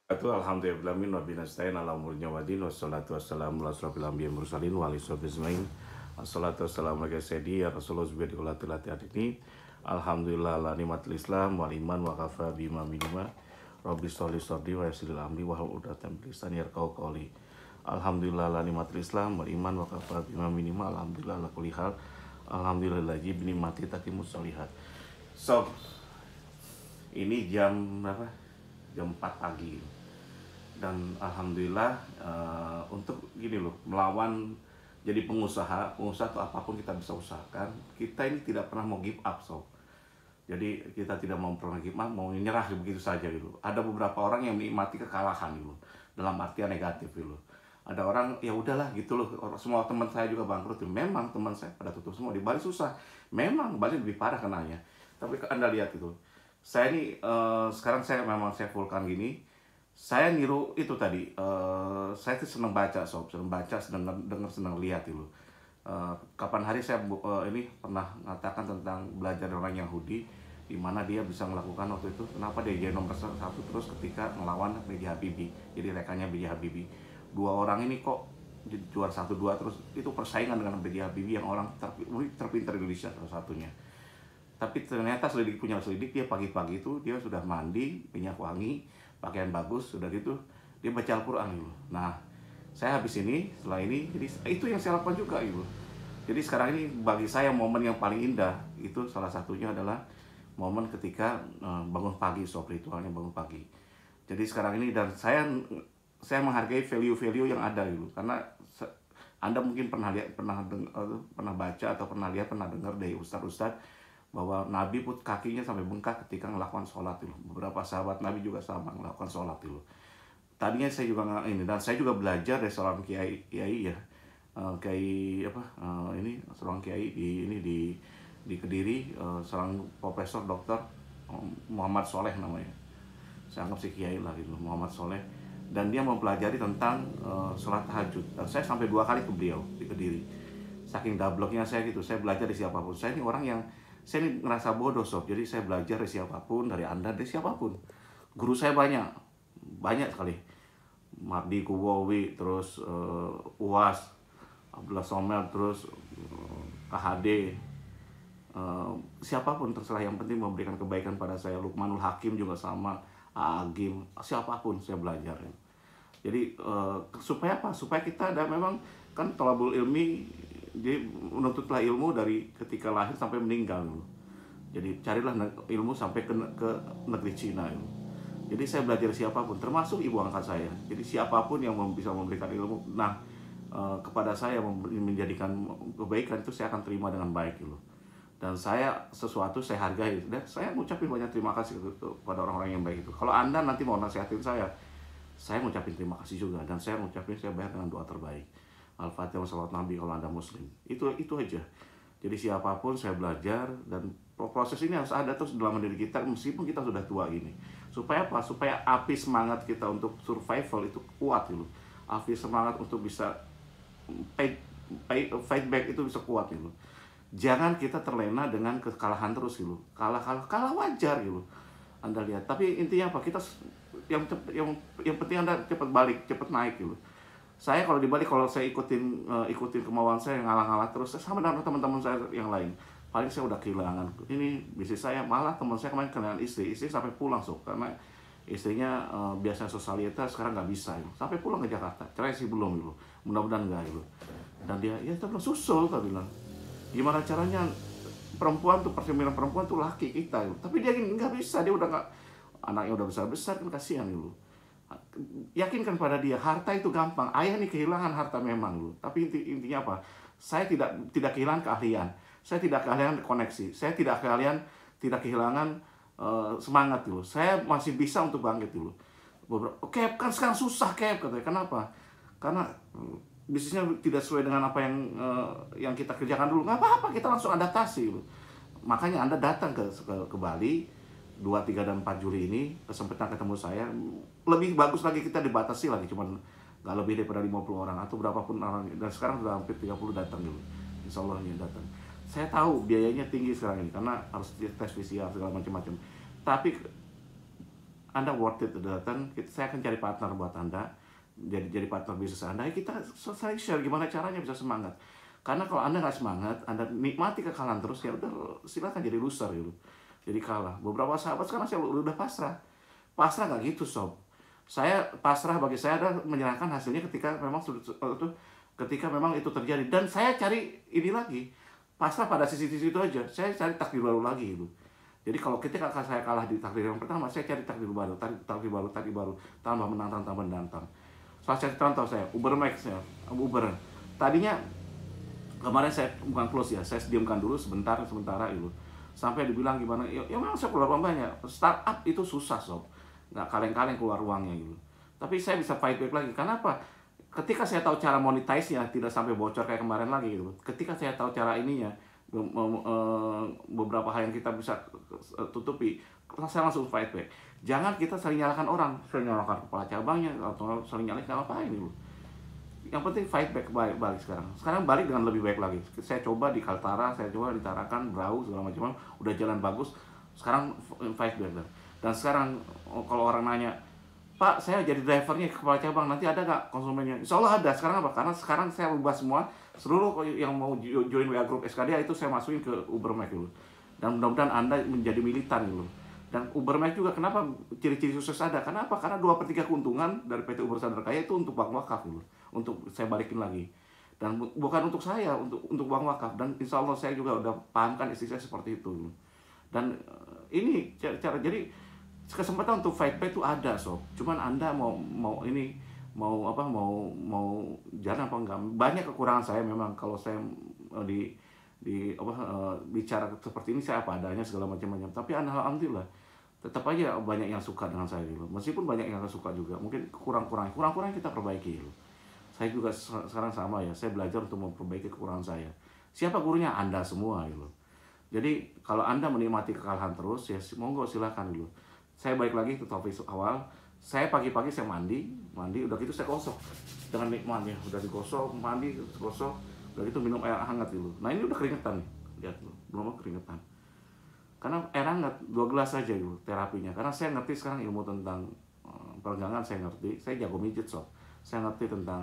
Alhamdulillah min wa binastain ala umurnya wadin wassalatu wassalamu ala asrofil anbiya mursalin wa alihi ismail wassalatu wassalamu ala sayyidi ya rasulullah subhanahu wa ta'ala ini alhamdulillah ala nikmatil islam wal iman wa kafa bima minima rabbi sholli sholli wa yassiril amri wa hlul 'uqdatam min lisani yafqahu qawli alhamdulillah ala nikmatil islam wal iman wa kafa bima minima alhamdulillah ala kulli hal alhamdulillah lagi binikmati tatimus sholihat. So ini jam berapa? Jam 4 pagi. Dan alhamdulillah untuk gini loh, melawan jadi pengusaha atau apapun kita bisa usahakan, kita ini tidak pernah mau give up. Jadi kita tidak mau pernah give up, mau nyerah begitu saja gitu. Ada beberapa orang yang menikmati kekalahan gitu, dalam artian negatif gitu. Ada orang ya udahlah gitu loh, semua teman saya juga bangkrut. Memang teman saya pada tutup semua, di Bali susah. Memang Bali lebih parah kenanya. Tapi Anda lihat itu, saya ini sekarang saya fullkan gini. Saya niru itu tadi, saya tuh senang baca senang baca, senang dengar, senang lihat itu. Kapan hari saya ini pernah mengatakan tentang belajar orang Yahudi, di mana dia bisa melakukan waktu itu, kenapa dia jadi nomor satu terus ketika melawan B.J. Habibie, jadi rekannya B.J. Habibie. Dua orang ini kok juara 1-2 terus, itu persaingan dengan B.J. Habibie yang orang terpintar di Indonesia salah satunya. Tapi ternyata punya selidik, dia pagi-pagi itu dia sudah mandi, minyak wangi, pakaian bagus, sudah gitu dia baca Al-Quran gitu. Nah, saya habis ini, setelah ini, jadi itu yang saya lakukan juga gitu. Jadi sekarang ini bagi saya momen yang paling indah itu salah satunya adalah momen ketika bangun pagi, ritualnya bangun pagi. Jadi sekarang ini, dan saya menghargai value-value yang ada gitu, karena Anda mungkin pernah lihat, pernah baca atau pernah lihat, pernah dengar dari ustadz bahwa Nabi pun kakinya sampai bengkak ketika melakukan sholat itu. Beberapa sahabat Nabi juga sama melakukan sholat itu. Tadinya saya juga ini, dan saya juga belajar dari seorang kiai ya, kiai apa ini seorang kiai di Kediri, seorang profesor dokter Muhammad Soleh namanya. Saya anggap si kiai lah gitu, Muhammad Soleh. Dan dia mempelajari tentang sholat tahajud. Dan saya sampai 2 kali ke beliau di Kediri. Saking dableknya saya gitu, saya belajar dari siapapun. Saya ini orang yang saya ini ngerasa bodoh jadi saya belajar dari siapapun, dari Anda, dari siapapun. Guru saya banyak sekali. Mardi Kubowi, terus UAS, Abdullah Somel, terus KHD, siapapun terserah, yang penting memberikan kebaikan pada saya. Lukmanul Hakim juga sama, Agim, siapapun saya belajar. Jadi supaya apa? Supaya kita ada memang kan thalabul ilmi, jadi menuntutlah ilmu dari ketika lahir sampai meninggal. Jadi carilah ilmu sampai ke negeri Cina. Jadi saya belajar siapapun, termasuk ibu angkat saya. Jadi siapapun yang bisa memberikan ilmu, kepada saya menjadikan kebaikan, itu saya akan terima dengan baik gitu. Dan saya sesuatu saya hargai, dan saya ngucapin banyak terima kasih kepada orang-orang yang baik itu. Kalau Anda nanti mau nasihatin saya ngucapin terima kasih juga, dan saya ngucapin saya bayar dengan doa terbaik. Al-Fatihah wassalatu Nabi kalau Anda muslim. Itu aja. Jadi siapapun saya belajar, dan proses ini harus ada terus dalam diri kita meskipun kita sudah tua ini. Supaya apa? Supaya api semangat kita untuk survival itu kuat gitu. Api semangat untuk bisa fight back itu bisa kuat gitu. Jangan kita terlena dengan kekalahan terus gitu. Kalah wajar gitu. Anda lihat. Tapi intinya apa? Kita yang penting Anda cepat balik, cepat naik gitu. Saya kalau di Bali, kalau saya ikutin kemauan saya, ngalah-ngalah terus, saya sama dengan teman-teman saya yang lain, paling saya udah kehilangan ini bisnis saya. Malah teman saya kemarin kehilangan istri sampai pulang karena istrinya biasanya sosialitas, sekarang nggak bisa sampai pulang ke Jakarta. Cerai sih belum gitu, mudah-mudahan nggak gitu. Dan dia bilang susul, dia bilang gimana caranya, perempuan tuh, persembilan perempuan tuh laki kita gitu. Tapi dia nggak bisa, dia udah nggak, anaknya udah besar kan, kasihan gitu. Yakinkan pada dia, harta itu gampang. Ayah nih kehilangan harta memang lu, tapi intinya apa? Saya tidak kehilangan keahlian, saya tidak keahlian koneksi, saya tidak kehilangan semangat dulu. Saya masih bisa untuk bangkit dulu. Cap kan sekarang susah, Cap katanya. Kenapa? Karena bisnisnya tidak sesuai dengan apa yang kita kerjakan dulu. Nggak apa-apa, kita langsung adaptasi dulu. Makanya Anda datang ke Bali 2, 3, dan 4 Juli ini, kesempatan ketemu saya. Lebih bagus lagi kita dibatasi lagi, cuman nggak lebih daripada 50 orang atau berapapun orang. Dan sekarang sudah hampir 30 datang dulu, insya Allah ini datang. Saya tahu biayanya tinggi sekarang ini karena harus tes PCR segala macam-macam. Tapi Anda worth it datang, saya akan cari partner buat Anda, jadi partner bisnis Anda. Kita saling share gimana caranya bisa semangat. Karena kalau Anda nggak semangat, Anda nikmati kekalahan terus, ya udah silakan jadi loser gitu. Jadi kalah. Beberapa sahabat sekarang saya udah pasrah. Pasrah nggak gitu sob. Saya pasrah bagi saya adalah menyerahkan hasilnya ketika memang ketika memang itu terjadi, dan saya cari ini lagi, pasrah pada sisi-sisi itu aja, saya cari takdir baru lagi gitu. Jadi kalau ketika saya kalah di takdir yang pertama, saya cari takdir baru, takdir baru, tambah menantang, tambah menantang. Salah satu contoh saya, Uber Max ya, Uber. Tadinya kemarin saya bukan close ya, saya diamkan dulu sementara gitu. Sampai dibilang gimana, ya memang saya keluar uang banyak. Startup itu susah sob, nggak kaleng-kaleng keluar uangnya gitu. Tapi saya bisa fight back lagi, karena apa? Ketika saya tahu cara monetize-nya, tidak sampai bocor kayak kemarin lagi gitu. Ketika saya tahu cara ininya, beberapa hal yang kita bisa tutupi, saya langsung fight back. Jangan kita saling nyalakan orang, saling nyalakan kepala cabangnya, atau saling nyalakan apa-apain gitu. Yang penting fight back, balik sekarang. Sekarang balik dengan lebih baik lagi. Saya coba di Kaltara, saya coba di Tarakan, Brau, segala macam, udah jalan bagus. Sekarang fight back. Dan sekarang kalau orang nanya, Pak, saya jadi drivernya kepala cabang, nanti ada nggak konsumennya? Insya Allah ada. Sekarang apa? Karena sekarang saya ubah semua, seluruh yang mau join WA Group SKD itu saya masukin ke Uber Max dulu. Dan mudah-mudahan Anda menjadi militan dulu. Dan Uber Max juga kenapa ciri-ciri sukses ada? Kenapa? Karena 2/3 keuntungan dari PT Uber Sadar Kaya itu untuk bank wakaf dulu. Untuk saya balikin lagi. Dan bukan untuk saya, untuk bank wakaf. Dan insya Allah saya juga udah pahamkan istri saya seperti itu. Dan ini cara jadi kesempatan untuk fight back itu ada sob, cuman Anda mau jalan apa enggak. Banyak kekurangan saya memang, kalau saya bicara seperti ini saya apa adanya segala macam-macam, tapi alhamdulillah tetap aja banyak yang suka dengan saya gitu. Meskipun banyak yang gak suka juga, mungkin kurang kita perbaiki gitu. Saya juga sekarang sama ya, saya belajar untuk memperbaiki kekurangan saya. Siapa gurunya? Anda semua gitu. Jadi kalau Anda menikmati kekalahan terus, ya monggo silakan dulu. Saya balik lagi ke topik awal. Saya pagi-pagi saya mandi, udah gitu saya gosok dengan nikmatnya. Udah digosok, mandi, gosok, udah gitu minum air hangat dulu. Nah ini udah keringetan nih, lihat dulu, belum keringetan. Karena air hangat 2 gelas aja dulu terapinya. Karena saya ngerti sekarang ilmu tentang peregangan, saya ngerti. Saya jago mijit sob. Saya ngerti tentang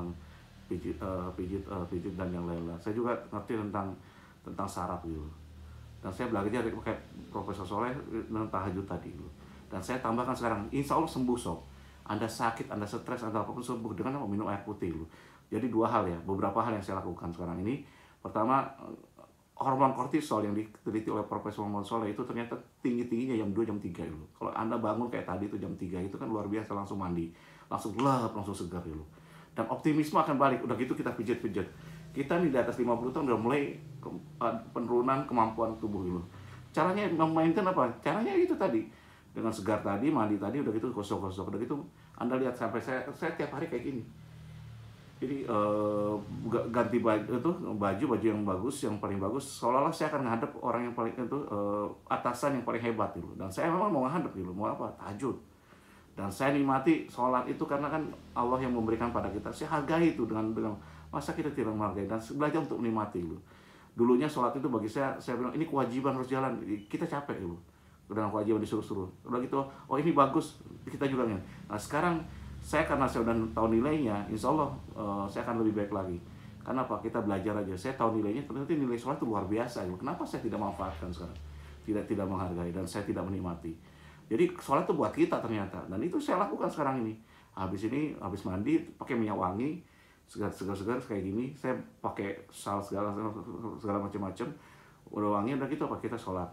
pijit dan yang lain-lain. Saya juga ngerti tentang saraf gitu. Dan saya belajar dari Profesor Soleh dengan tahajud tadi. Dan saya tambahkan sekarang, insya Allah sembuh sob. Anda sakit, Anda stres, Anda apapun sembuh dengan minum air putih. Jadi 2 hal ya, beberapa hal yang saya lakukan sekarang ini. Pertama, hormon kortisol yang diteliti oleh Profesor Soleh itu ternyata tinggi-tingginya jam 2, jam 3 dulu. Kalau Anda bangun kayak tadi itu jam 3 itu kan luar biasa, langsung mandi, langsung gelap, langsung segar dulu. Dan optimisme akan balik, udah gitu kita pijat-pijat. Kita nih di atas 50 tahun udah mulai penurunan kemampuan tubuh dulu. Caranya memaintain apa? Caranya itu tadi. Dengan segar tadi, mandi tadi, udah gitu gosok-gosok. Udah gitu Anda lihat sampai saya tiap hari kayak gini. Jadi ganti baju yang bagus, yang paling bagus. Seolah-olah saya akan ngadep orang yang paling atasan yang paling hebat gitu. Dan saya memang mau ngadep gitu, mau apa? Tahajud. Dan saya nikmati sholat itu karena kan Allah yang memberikan pada kita. Saya hargai itu dengan masa kita tidak menghargai, dan belajar untuk menikmati gitu. Dulunya sholat itu bagi saya bilang ini kewajiban harus jalan. Kita capek gitu. Dengan kewajiban disuruh-suruh. Udah gitu, oh ini bagus, kita juga nih. Nah sekarang karena saya udah tahu nilainya, insya Allah saya akan lebih baik lagi. Karena apa? Kita belajar aja. Saya tahu nilainya, ternyata nilai sholat itu luar biasa. Gitu. Kenapa saya tidak manfaatkan sekarang? Tidak menghargai, dan saya tidak menikmati. Jadi sholat itu buat kita ternyata. Dan itu saya lakukan sekarang ini. Habis mandi, pakai minyak wangi, segar-segar kayak gini. Saya pakai sal segala macam-macam. Udah wangi, udah gitu apa kita sholat.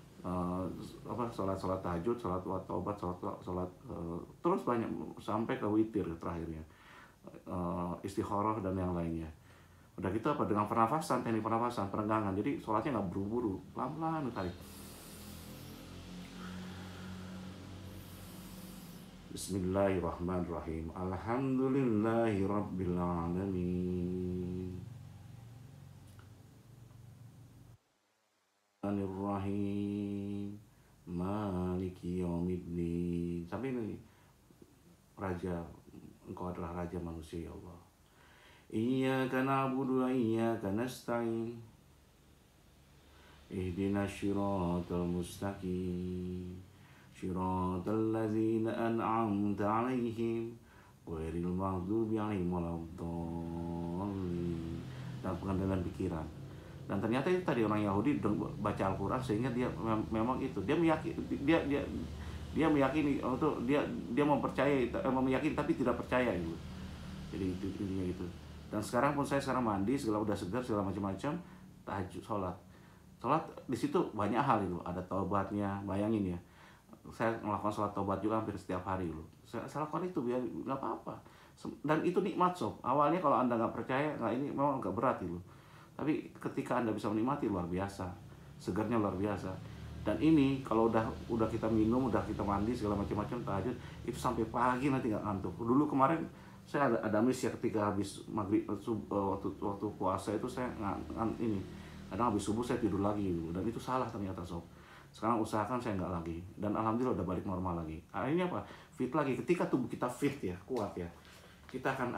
Sholat tahajud, sholat taubat, sholat terus banyak sampai ke witir terakhirnya, istikharah dan yang lainnya. Udah gitu apa dengan pernafasan, teknik pernafasan, peregangan. Jadi sholatnya nggak buru-buru, pelan-pelan tarik. Bismillahirrahmanirrahim. Alhamdulillahirabbil alamin. Rahim Maliki Yaumiddin. Sampai ini Raja, Engkau adalah Raja manusia ya Allah. Iyyaka na'budu wa iyyaka nasta'in. Ihdinas siratal mustaqim. Syiratal ladzina an'amta 'alaihim ghairil maghdubi 'alaihim waladdallin. Dan pengadilan pikiran. Dan ternyata itu tadi orang Yahudi baca Al-Quran sehingga dia memang itu dia meyakini untuk dia meyakini tapi tidak percaya itu. Jadi itu intinya itu. Dan sekarang pun saya mandi segala udah segar segala macam-macam, tahajud, sholat di situ banyak hal itu, ada taubatnya. Bayangin ya, saya melakukan sholat taubat juga hampir setiap hari loh. Saya lakukan itu biar nggak apa-apa. Dan itu nikmat sob. Awalnya kalau anda nggak percaya, ini memang agak berat itu. Tapi ketika anda bisa menikmati luar biasa, segarnya luar biasa. Dan ini kalau udah kita minum, udah kita mandi segala macam-macam tahajud, itu sampai pagi nanti nggak ngantuk. Dulu kemarin saya ada miss ya ketika habis maghrib waktu puasa itu saya ini kadang habis subuh saya tidur lagi gitu. Dan itu salah ternyata sob. Sekarang usahakan saya nggak lagi, dan alhamdulillah udah balik normal lagi. Akhirnya apa? Fit lagi. Ketika tubuh kita fit ya, kuat ya, kita akan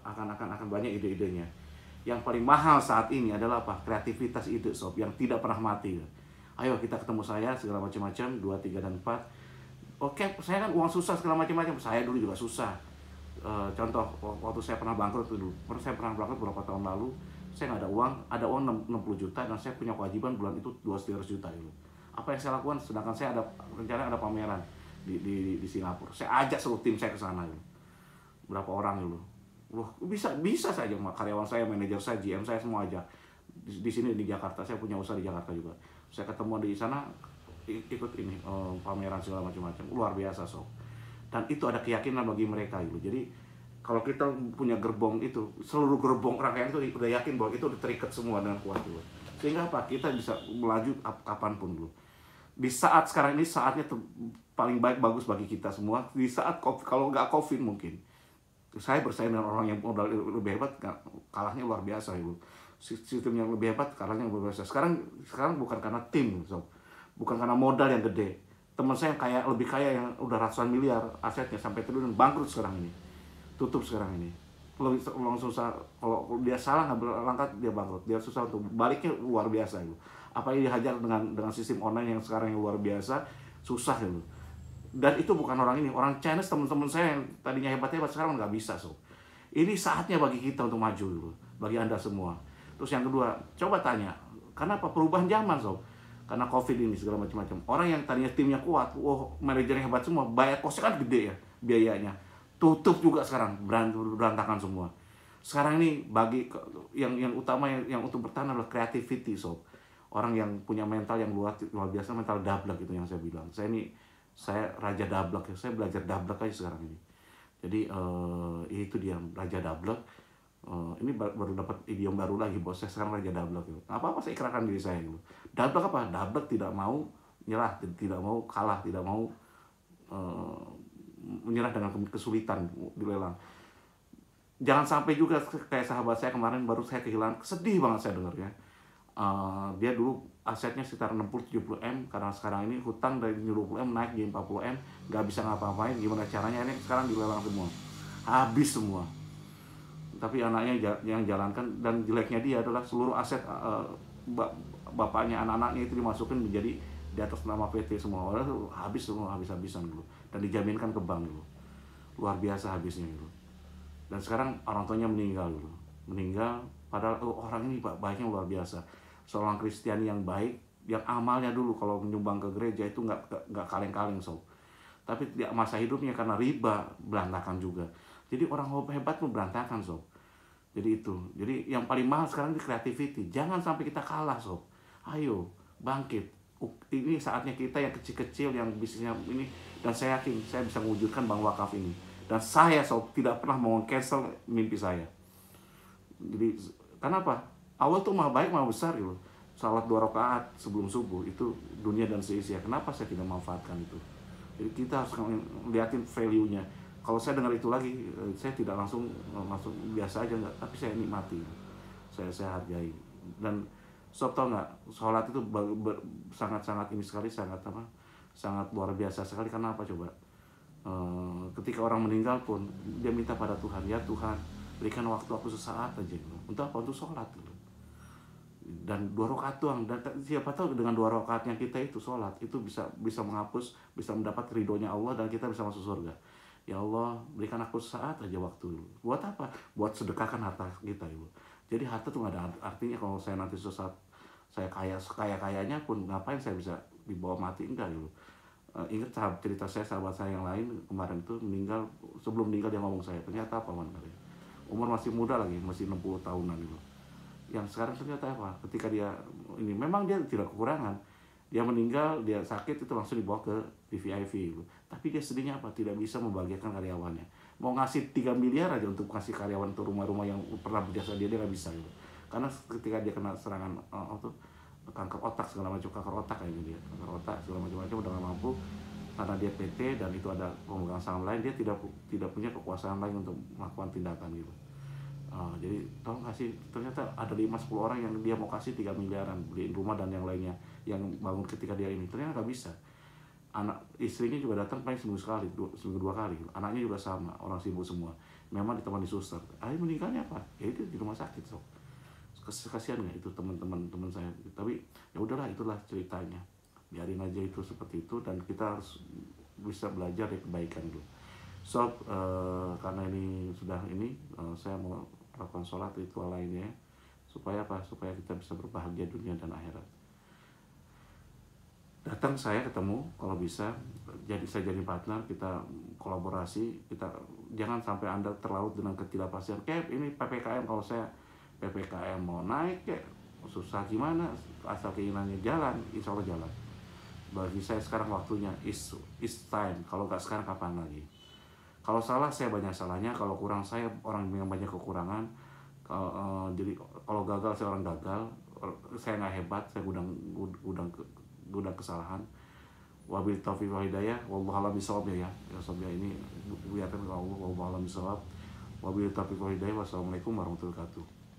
banyak ide-idenya. Yang paling mahal saat ini adalah apa? Kreativitas ide sob, yang tidak pernah mati. Ayo kita ketemu saya segala macam-macam 2, 3 dan 4. Oke, saya kan uang susah segala macam-macam. Saya dulu juga susah. Contoh waktu saya pernah bangkrut dulu. Saya pernah bangkrut beberapa tahun lalu. Saya nggak ada uang 60 juta dan saya punya kewajiban bulan itu 200 juta gitu. Apa yang saya lakukan? Sedangkan saya ada rencana ada pameran di Singapura. Saya ajak seluruh tim saya ke sana gitu. Berapa orang dulu. Wah, bisa saja karyawan saya, manajer saya, GM saya semua aja. Di sini di Jakarta, saya punya usaha di Jakarta juga. Saya ketemu di sana ikut ini pameran segala macam-macam. Luar biasa sob. Dan itu ada keyakinan bagi mereka gitu. Jadi kalau kita punya gerbong itu, seluruh gerbong rangkaian itu udah yakin bahwa itu terikat semua dengan kuat dulu. Sehingga apa? Kita bisa melaju kapanpun dulu. Di saat sekarang ini saatnya paling bagus bagi kita semua. Di saat kalau nggak COVID mungkin. Saya bersaing dengan orang yang modal lebih hebat, kalahnya luar biasa ibu. Sistem yang lebih hebat, kalahnya luar biasa. Sekarang bukan karena tim, sob. Bukan karena modal yang gede. Teman saya yang lebih kaya yang udah ratusan miliar asetnya sampai triliun, bangkrut sekarang ini, tutup sekarang ini. Langsung susah, kalau dia salah ngambil langkah dia bangkrut, dia susah untuk baliknya luar biasa ibu. Apalagi dihajar dengan sistem online yang sekarang yang luar biasa, susah ibu. Dan itu bukan orang ini, orang Chinese teman-teman saya yang tadinya hebat-hebat sekarang nggak bisa sob. Ini saatnya bagi kita untuk maju dulu, bagi anda semua. Terus yang kedua, coba tanya, kenapa perubahan zaman sob? Karena COVID ini segala macam-macam. Orang yang tadinya timnya kuat, manajernya hebat semua, bayar kosnya kan gede ya biayanya. Tutup juga sekarang, berantakan semua. Sekarang ini bagi yang utama yang untuk bertahan adalah creativity sob. Orang yang punya mental yang luar biasa, mental dablek itu yang saya bilang. Saya raja dablek ya, saya belajar dablek aja sekarang ini. Jadi itu dia raja dablek. Ini baru dapat idiom baru lagi, bos. Saya sekarang raja dablek gitu. Apa saya ikrarkan diri saya gitu. Dablek apa? Dablek tidak mau nyerah, tidak mau kalah, tidak mau menyerah dengan kesulitan di lelang. Jangan sampai juga kayak sahabat saya kemarin baru saya kehilangan, sedih banget saya dengarnya. Dia dulu asetnya sekitar 60-70 M, karena sekarang ini hutang dari 20 M naik jadi 40 M, nggak bisa ngapa-ngapain. Gimana caranya? Ini sekarang dilelang semua, habis semua. Tapi anaknya yang jalankan, dan jeleknya dia adalah seluruh aset bapaknya, anak-anaknya itu dimasukin menjadi di atas nama PT semua. Orang habis semua, habis-habisan dulu, dan dijaminkan ke bank dulu. Luar biasa habisnya dulu. Dan sekarang orang tuanya meninggal dulu, padahal orang ini baiknya luar biasa. Seorang Kristiani yang baik, yang amalnya dulu kalau menyumbang ke gereja itu nggak kaleng-kaleng sob. Tapi masa hidupnya karena riba berantakan juga. Jadi orang hebat pun berantakan sob. Jadi itu. Jadi yang paling mahal sekarang di creativity. Jangan sampai kita kalah sob. Ayo bangkit. Ini saatnya kita yang kecil-kecil yang bisnisnya ini, dan saya yakin saya bisa mewujudkan bank wakaf ini. Dan saya sob tidak pernah mau cancel mimpi saya. Jadi kenapa? Awal tuh maha baik, maha besar gitu. Salat 2 rakaat sebelum subuh itu dunia dan seisinya. Kenapa saya tidak manfaatkan itu? Jadi kita harus lihatin value-nya. Kalau saya dengar itu lagi, saya tidak langsung biasa aja enggak, tapi saya nikmati. Saya hargai. Dan sob tau nggak, sholat itu sangat-sangat ini sekali, sangat luar biasa sekali. Karena apa coba? Ketika orang meninggal pun dia minta pada Tuhan, ya Tuhan, berikan waktu aku sesaat aja gitu. Untuk apa? Untuk sholat gitu. dan 2 rakaat doang, dan siapa tahu dengan 2 rakaatnya kita itu sholat itu bisa menghapus, bisa mendapat ridhonya Allah dan kita bisa masuk surga. Ya Allah, berikan aku saat aja waktu. Buat apa? Buat sedekahkan harta kita, Ibu. Jadi harta tuh gak ada artinya kalau saya nanti sesaat saya kaya-kayanya pun ngapain saya bisa dibawa mati, enggak, Ibu. Ingat cerita sahabat saya yang lain kemarin itu meninggal, sebelum meninggal dia ngomong saya, ternyata apa man, umur masih muda lagi, masih 60 tahunan gitu. Yang sekarang ternyata apa? Ketika dia ini memang dia tidak kekurangan, dia meninggal, dia sakit itu langsung dibawa ke VVIP gitu. Tapi dia sedihnya apa? Tidak bisa membahagiakan karyawannya. Mau ngasih 3 miliar aja untuk kasih karyawan untuk rumah-rumah yang pernah berjasa dia nggak bisa gitu. Karena ketika dia kena serangan kanker otak segala macam, kanker otak kayak gitu, kanker otak segala macam udah nggak mampu karena dia PT dan itu ada pemegang saham lain, dia tidak punya kekuasaan lain untuk melakukan tindakan gitu. Jadi tolong kasih, ternyata ada 5-10 orang yang dia mau kasih 3 miliaran beliin rumah dan yang lainnya yang bangun ketika dia ini, ternyata nggak bisa. Anak istrinya juga datang paling seminggu sekali, seminggu 2 kali, anaknya juga sama, orang sibuk semua, memang ditemani suster. Akhirnya meninggalnya apa? Ya itu di rumah sakit. So kasihan nggak itu teman saya, tapi ya udahlah, itulah ceritanya, biarin aja itu seperti itu dan kita harus bisa belajar dari kebaikan dulu. Karena ini sudah saya mau lakukan sholat ritual lainnya supaya apa? Supaya kita bisa berbahagia dunia dan akhirat. Datang saya ketemu kalau bisa, saya jadi partner, kita kolaborasi, kita jangan sampai Anda terlalu dengan ketidakpastian. Kayak ini PPKM, kalau saya PPKM mau naik kayak susah gimana, asal keinginannya jalan, insya Allah jalan. Bagi saya sekarang waktunya is time, kalau nggak sekarang kapan lagi. Kalau salah saya banyak salahnya, kalau kurang saya orang yang banyak kekurangan. Jadi kalau gagal saya orang gagal, saya nggak hebat, saya gudang kesalahan. Wabil taufiq wal hidayah, wallahu a'lam bishawab ya. Ini biarkan kalau Allah, wallahu a'lam bishawab. Wabil taufiq wal hidayah, wassalamualaikum warahmatullahi wabarakatuh.